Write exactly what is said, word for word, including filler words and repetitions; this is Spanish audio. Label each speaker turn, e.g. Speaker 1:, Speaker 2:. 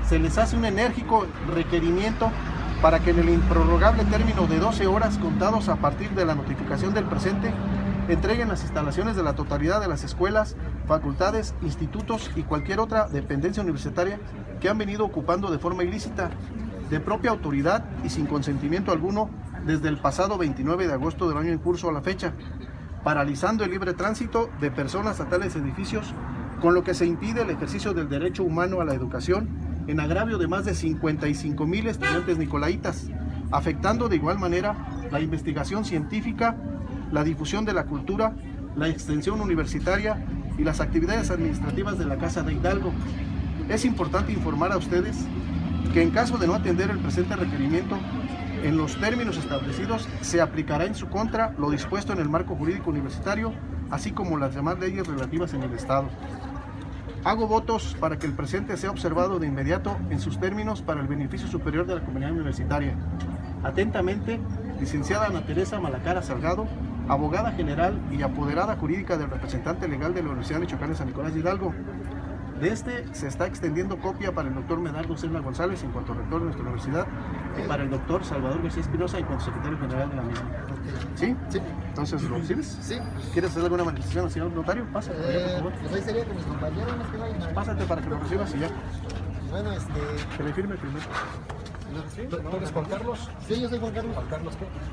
Speaker 1: se les hace un enérgico requerimiento para que en el improrrogable término de doce horas contados a partir de la notificación del presente, entreguen las instalaciones de la totalidad de las escuelas, facultades, institutos y cualquier otra dependencia universitaria que han venido ocupando de forma ilícita, de propia autoridad y sin consentimiento alguno desde el pasado veintinueve de agosto del año en curso a la fecha, paralizando el libre tránsito de personas a tales edificios, con lo que se impide el ejercicio del derecho humano a la educación en agravio de más de cincuenta y cinco mil estudiantes nicolaitas, afectando de igual manera la investigación científica, la difusión de la cultura, la extensión universitaria y las actividades administrativas de la Casa de Hidalgo. Es importante informar a ustedes que en caso de no atender el presente requerimiento, en los términos establecidos se aplicará en su contra lo dispuesto en el marco jurídico universitario, así como las demás leyes relativas en el Estado. Hago votos para que el presente sea observado de inmediato en sus términos para el beneficio superior de la comunidad universitaria. Atentamente, licenciada Ana Teresa Malacara Salgado, abogada general y apoderada jurídica del representante legal de la Universidad Michoacana de San Nicolás de Hidalgo. De este se está extendiendo copia para el doctor Medardo Serna González en cuanto rector de nuestra universidad y para el doctor Salvador García Espinosa en cuanto secretario general de la misma. ¿Sí? Sí. Entonces, ¿lo recibes?
Speaker 2: Sí.
Speaker 1: ¿Quieres hacer alguna manifestación al señor notario? Pásate,
Speaker 2: Eh,
Speaker 1: por favor.
Speaker 2: pues ahí sería con mis compañeros, más que vayan.
Speaker 1: Pásate para que lo recibas y ya.
Speaker 2: Bueno, este...
Speaker 1: Que le firme primero.
Speaker 2: ¿Tú eres Juan Carlos? Sí, yo soy Juan Carlos. ¿Juan Carlos qué?